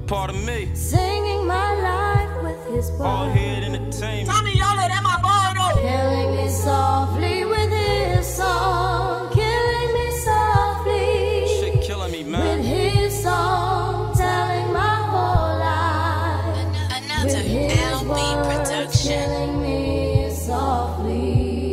Part of me. Singing my life with his All body. head entertainment. Tommy Yolo, that my boy though. Killing me softly with his song. Killing me softly. Shit killing me, man. With his song, telling my whole life. Another With his LB words, production. killing me softly.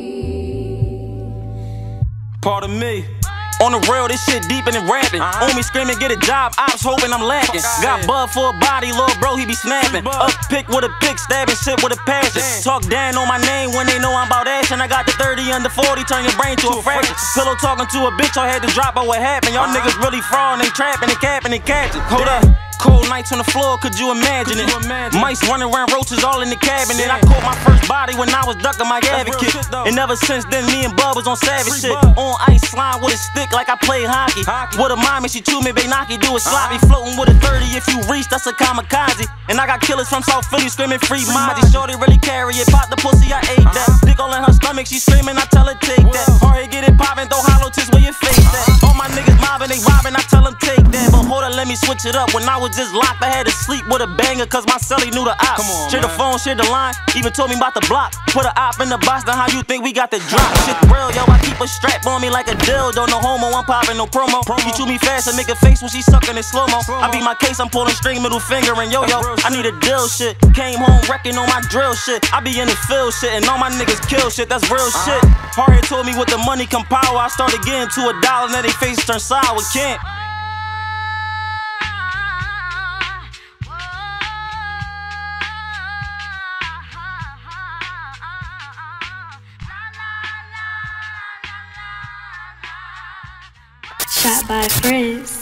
Part of me. On the real, this shit deeper than rapping. On me screaming, get a job, ops hoping I'm lacking. Got bud for a body, little bro, he be snapping. Up pick with a pick, stabbing shit with a passion. Talk down on my name when they know I'm about action. I got the 30 under 40, turn your brain to a fraction. Pillow talking to a bitch, I had to drop her what happened. Y'all niggas really frauding, they trapping and capping and catching. Hold up. Cold nights on the floor, could you imagine it? Mice running around, roaches all in the cabinet. I caught my first body when I was ducking my advocate. And ever since then, me and Bub was on savage shit. On ice, slime with a stick like I play hockey. With a mom and she chew me, Benaki, do it sloppy. Floating with a 30, if you reach, that's a kamikaze. And I got killers from South Philly screaming free Mozzie. Shorty really carry it, pop the pussy, I ate that. Dick all in her stomach, she screaming, I tell her take that. Hard get it poppin', throw hollow tips where your face at. All my niggas mobbing, they robbing, I tell them take that. But hold on, let me switch it up. When I was just locked, I had to sleep with a banger, cause my celly knew the ops. Share the phone, share the line, even told me about the block. Put a op in the box, now how you think we got the drop? Shit real, yo, I keep a strap on me like a dildo. No homo, I'm popping, no promo. You chew me fast and make a face when she sucking in slow-mo. I beat my case, I'm pulling string, middle finger and yo-yo. I need a deal shit, came home wrecking on my drill shit. I be in the field shit, and all my niggas kill shit, that's real shit. Hardhead told me with the money come power. I started getting to $1, now they faces turn sour, can't. Shot by Frizz.